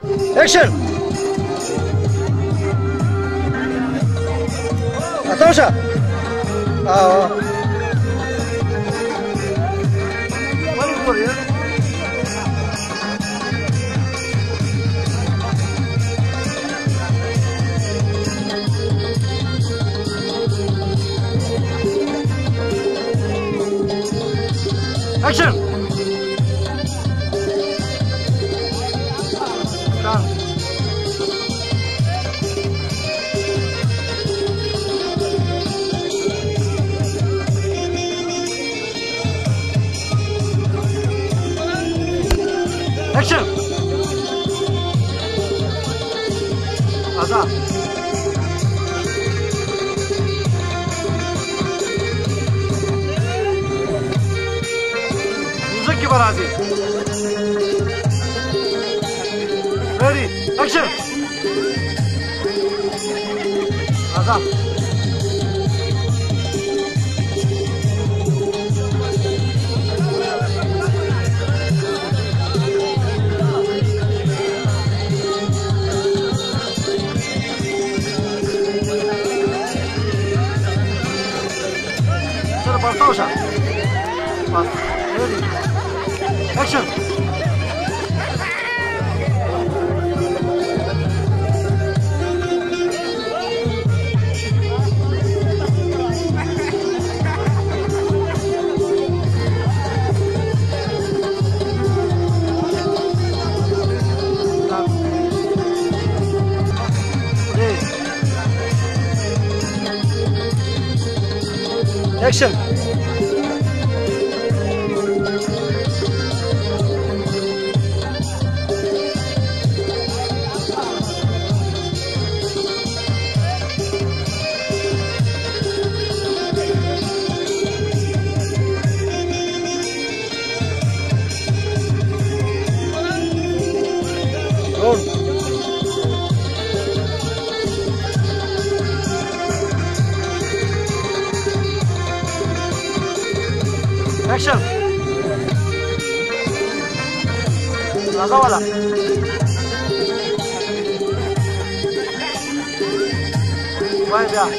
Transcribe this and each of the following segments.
Action! Natasha! What is for you? Action! Done. Action! Aza. Music ki barazi. Ready? Action! Aza. Bartosha. Ready. Action. Action. Roll. Action. Raza wala. Why that?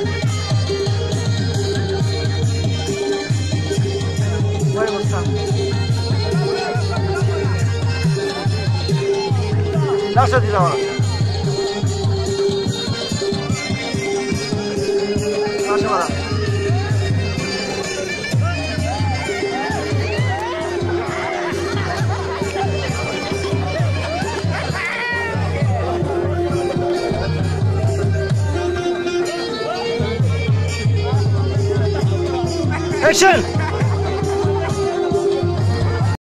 Why was that? Lascia di lavoro. Lascia vada. Action!